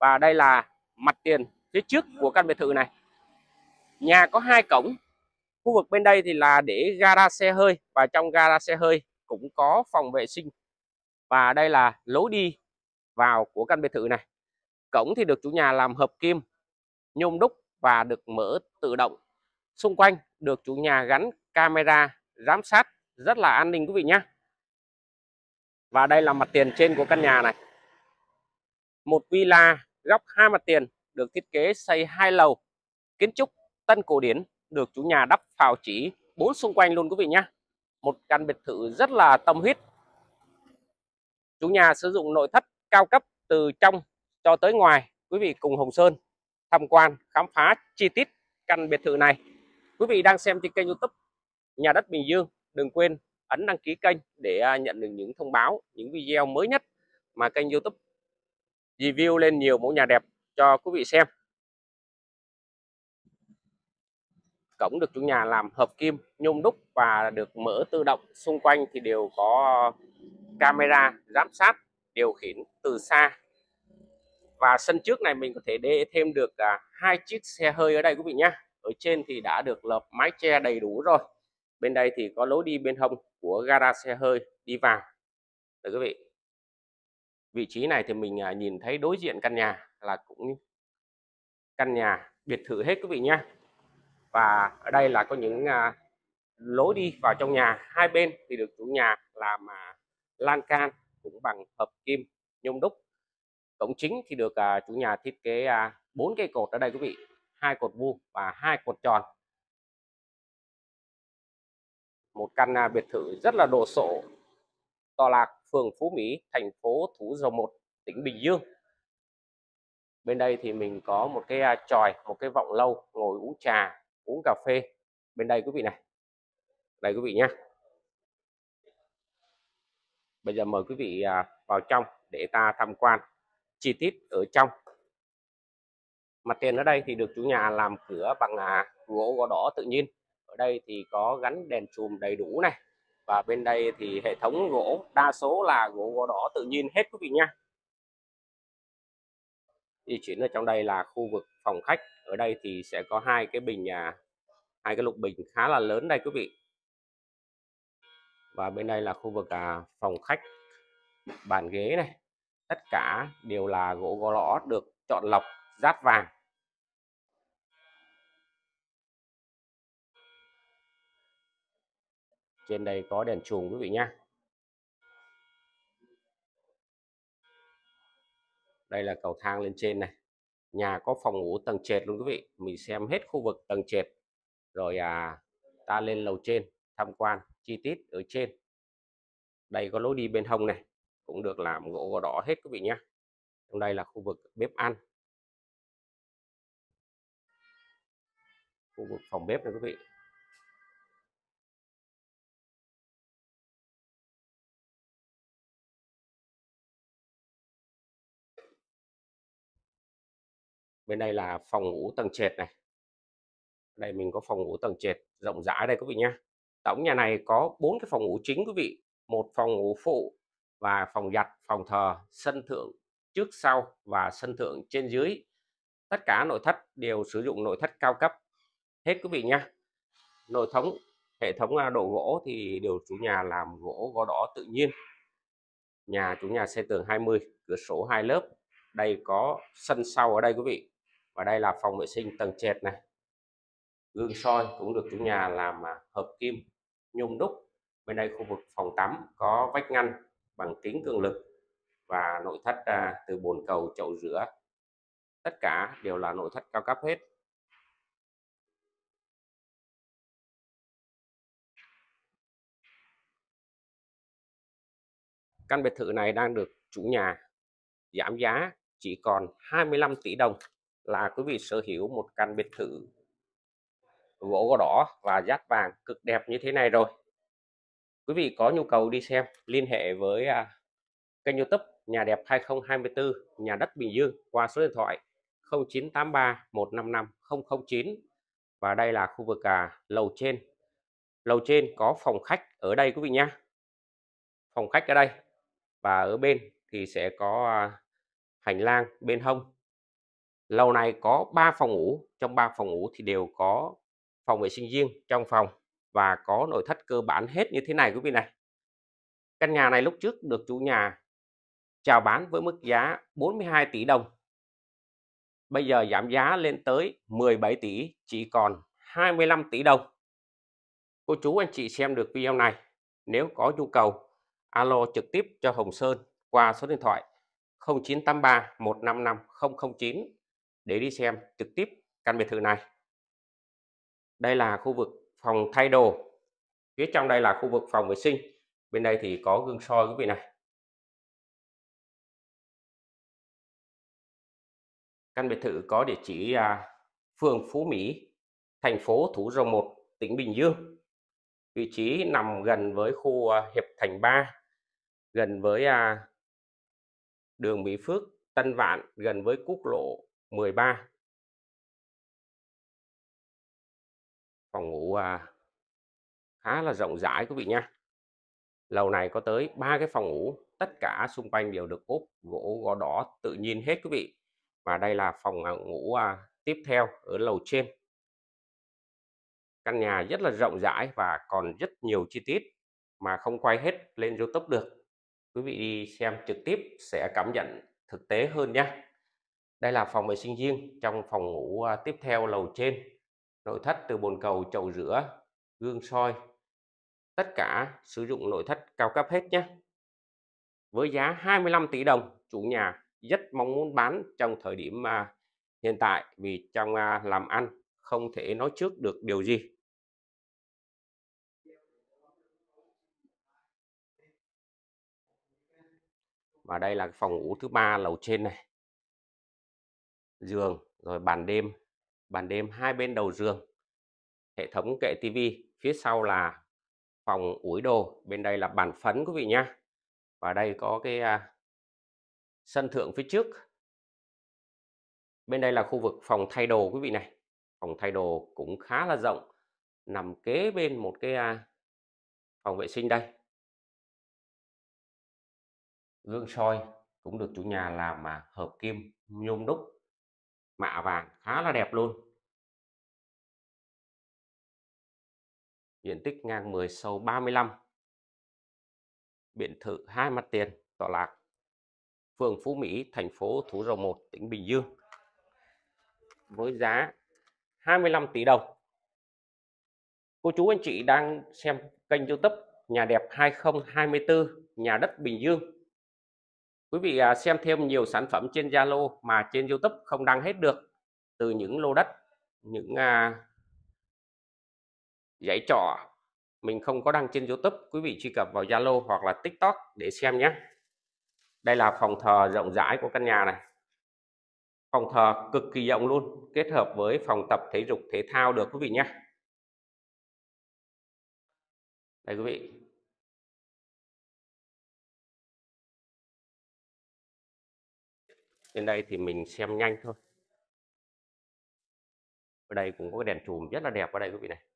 Và đây là mặt tiền phía trước của căn biệt thự này. Nhà có 2 cổng. Khu vực bên đây thì là để gara xe hơi, và trong gara xe hơi cũng có phòng vệ sinh. Và đây là lối đi vào của căn biệt thự này. Cổng thì được chủ nhà làm hợp kim, nhôm đúc và được mở tự động. Xung quanh được chủ nhà gắn camera giám sát rất là an ninh quý vị nhé. Và đây là mặt tiền trên của căn nhà này. Một villa góc 2 mặt tiền, được thiết kế xây 2 lầu, kiến trúc tân cổ điển, được chủ nhà đắp phào chỉ 4 xung quanh luôn quý vị nhé. Một căn biệt thự rất là tâm huyết. Chủ nhà sử dụng nội thất cao cấp từ trong cho tới ngoài. Quý vị cùng Hồng Sơn tham quan khám phá chi tiết căn biệt thự này. Quý vị đang xem trên kênh YouTube Nhà đất Bình Dương, đừng quên ấn đăng ký kênh để nhận được những thông báo, những video mới nhất mà kênh YouTube review lên nhiều mẫu nhà đẹp cho quý vị xem. Cổng được chủ nhà làm hợp kim, nhôm đúc và được mở tự động. Xung quanh thì đều có camera giám sát, điều khiển từ xa. Và sân trước này mình có thể để thêm được 2 chiếc xe hơi ở đây quý vị nhé. Ở trên thì đã được lợp mái che đầy đủ rồi. Bên đây thì có lối đi bên hông của gara xe hơi đi vào. Đấy quý vị. Vị trí này thì mình nhìn thấy đối diện căn nhà là cũng căn nhà biệt thự hết quý vị nhé. Và ở đây là có những lối đi vào trong nhà. Hai bên thì được chủ nhà làm lan can cũng bằng hợp kim, nhôm đúc. Cổng chính thì được chủ nhà thiết kế 4 cây cột ở đây quý vị, 2 cột vuông và 2 cột tròn. Một căn biệt thự rất là đồ sộ, tọa lạc phường Phú Mỹ, thành phố Thủ Dầu Một, tỉnh Bình Dương. Bên đây thì mình có một cái chòi, một cái vọng lâu ngồi uống trà, uống cà phê. Bên đây quý vị này. Đây quý vị nhé. Bây giờ mời quý vị vào trong để ta tham quan chi tiết ở trong. Mặt tiền ở đây thì được chủ nhà làm cửa bằng gỗ gò đỏ tự nhiên. Ở đây thì có gắn đèn chùm đầy đủ này. Và bên đây thì hệ thống gỗ đa số là gỗ gò đỏ tự nhiên hết quý vị nha. Di chuyển ở trong đây là khu vực phòng khách. Ở đây thì sẽ có hai cái bình, hai cái lục bình khá là lớn đây quý vị. Và bên đây là khu vực phòng khách, bàn ghế này. Tất cả đều là gỗ gò đỏ được chọn lọc dát vàng. Trên đây có đèn chùm quý vị nhé. Đây là cầu thang lên trên này. Nhà có phòng ngủ tầng trệt luôn quý vị. Mình xem hết khu vực tầng trệt. Rồi ta lên lầu trên tham quan chi tiết ở trên. Đây có lối đi bên hông này, cũng được làm gỗ gò đỏ hết quý vị nhé. Trong đây là khu vực bếp ăn. Khu vực phòng bếp này quý vị. Bên đây là phòng ngủ tầng trệt này. Đây mình có phòng ngủ tầng trệt rộng rãi đây quý vị nhé. Tổng nhà này có 4 cái phòng ngủ chính quý vị. Một phòng ngủ phụ và phòng giặt, phòng thờ, sân thượng trước sau và sân thượng trên dưới. Tất cả nội thất đều sử dụng nội thất cao cấp hết quý vị nhé. Hệ thống đồ gỗ thì đều chủ nhà làm gỗ gò đỏ tự nhiên. Nhà chủ nhà xây tường 20, cửa sổ 2 lớp. Đây có sân sau ở đây quý vị. Và đây là phòng vệ sinh tầng trệt này. Gương soi cũng được chủ nhà làm hợp kim, nhôm đúc. Bên đây khu vực phòng tắm có vách ngăn bằng kính cường lực và nội thất từ bồn cầu, chậu rửa. Tất cả đều là nội thất cao cấp hết. Căn biệt thự này đang được chủ nhà giảm giá chỉ còn 25 tỷ đồng là quý vị sở hữu một căn biệt thự gỗ gò đỏ và dát vàng cực đẹp như thế này rồi. Quý vị có nhu cầu đi xem liên hệ với kênh YouTube Nhà đẹp 2024 Nhà đất Bình Dương qua số điện thoại 0983 155 009. Và đây là khu vực lầu trên. Lầu trên có phòng khách ở đây quý vị nhé. Phòng khách ở đây. Và ở bên thì sẽ có hành lang bên hông Lầu này có 3 phòng ngủ, trong 3 phòng ngủ thì đều có phòng vệ sinh riêng trong phòng và có nội thất cơ bản hết như thế này quý vị này. Căn nhà này lúc trước được chủ nhà chào bán với mức giá 42 tỷ đồng. Bây giờ giảm giá lên tới 17 tỷ, chỉ còn 25 tỷ đồng. Cô chú anh chị xem được video này, nếu có nhu cầu alo trực tiếp cho Hồng Sơn qua số điện thoại 0983 155 009 để đi xem trực tiếp căn biệt thự này. Đây là khu vực phòng thay đồ, phía trong đây là khu vực phòng vệ sinh, bên đây thì có gương soi quý vị này. Căn biệt thự có địa chỉ phường Phú Mỹ, thành phố Thủ Dầu Một, tỉnh Bình Dương. Vị trí nằm gần với khu Hiệp Thành 3, gần với đường Mỹ Phước, Tân Vạn, gần với quốc lộ 13. Phòng ngủ khá là rộng rãi quý vị nha. Lầu này có tới 3 cái phòng ngủ, tất cả xung quanh đều được ốp gỗ gò đỏ tự nhiên hết quý vị. Và đây là phòng ngủ tiếp theo ở lầu trên. Căn nhà rất là rộng rãi và còn rất nhiều chi tiết mà không quay hết lên YouTube được. Quý vị đi xem trực tiếp sẽ cảm nhận thực tế hơn nhé. Đây là phòng vệ sinh riêng trong phòng ngủ tiếp theo lầu trên. Nội thất từ bồn cầu, chậu rửa, gương soi, tất cả sử dụng nội thất cao cấp hết nhé. Với giá 25 tỷ đồng, chủ nhà rất mong muốn bán trong thời điểm hiện tại vì trong làm ăn không thể nói trước được điều gì. Và đây là phòng ngủ thứ 3 lầu trên này. Giường, rồi bàn đêm hai bên đầu giường. Hệ thống kệ tivi, phía sau là phòng ủi đồ, bên đây là bàn phấn quý vị nhá. Và đây có cái sân thượng phía trước. Bên đây là khu vực phòng thay đồ quý vị này. Phòng thay đồ cũng khá là rộng, nằm kế bên một cái phòng vệ sinh đây. Gương soi cũng được chủ nhà làm mà hợp kim nhôm đúc mạ vàng, khá là đẹp luôn. Diện tích ngang 10 sâu 35. Biệt thự 2 mặt tiền, tọa lạc phường Phú Mỹ, thành phố Thủ Dầu Một, tỉnh Bình Dương. Với giá 25 tỷ đồng. Cô chú anh chị đang xem kênh YouTube Nhà Đẹp 2024 Nhà Đất Bình Dương. Quý vị xem thêm nhiều sản phẩm trên Zalo mà trên YouTube không đăng hết được, từ những lô đất, những dãy trọ mình không có đăng trên YouTube. Quý vị truy cập vào Zalo hoặc là TikTok để xem nhé. Đây là phòng thờ rộng rãi của căn nhà này. Phòng thờ cực kỳ rộng luôn, kết hợp với phòng tập thể dục thể thao được quý vị nhé. Đây quý vị. Trên đây thì mình xem nhanh thôi. Ở đây cũng có cái đèn chùm rất là đẹp ở đây quý vị này.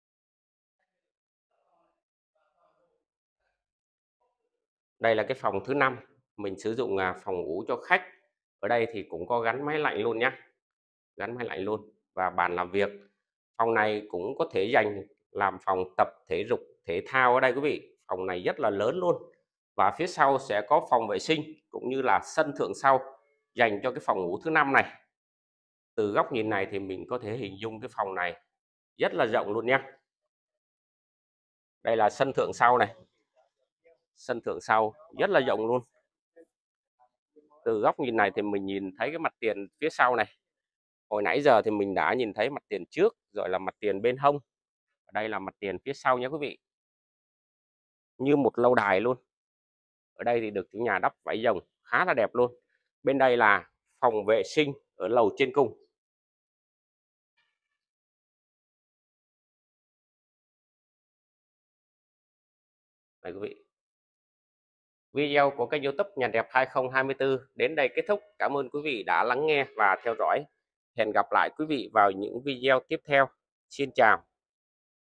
Đây là cái phòng thứ 5, mình sử dụng phòng ngủ cho khách. Ở đây thì cũng có gắn máy lạnh luôn nhé. Gắn máy lạnh luôn và bàn làm việc. Phòng này cũng có thể dành làm phòng tập thể dục thể thao ở đây quý vị. Phòng này rất là lớn luôn. Và phía sau sẽ có phòng vệ sinh cũng như là sân thượng sau dành cho cái phòng ngủ thứ 5 này. Từ góc nhìn này thì mình có thể hình dung cái phòng này rất là rộng luôn nhé. Đây là sân thượng sau này. Sân thượng sau rất là rộng luôn. Từ góc nhìn này thì mình nhìn thấy cái mặt tiền phía sau này. Hồi nãy giờ thì mình đã nhìn thấy mặt tiền trước, rồi là mặt tiền bên hông. Ở đây là mặt tiền phía sau nhé quý vị. Như một lâu đài luôn. Ở đây thì được chủ nhà đắp vải rồng khá là đẹp luôn. Bên đây là phòng vệ sinh ở lầu trên cùng. Đây quý vị. Video của kênh YouTube Nhà Đẹp 2024 đến đây kết thúc. Cảm ơn quý vị đã lắng nghe và theo dõi. Hẹn gặp lại quý vị vào những video tiếp theo. Xin chào.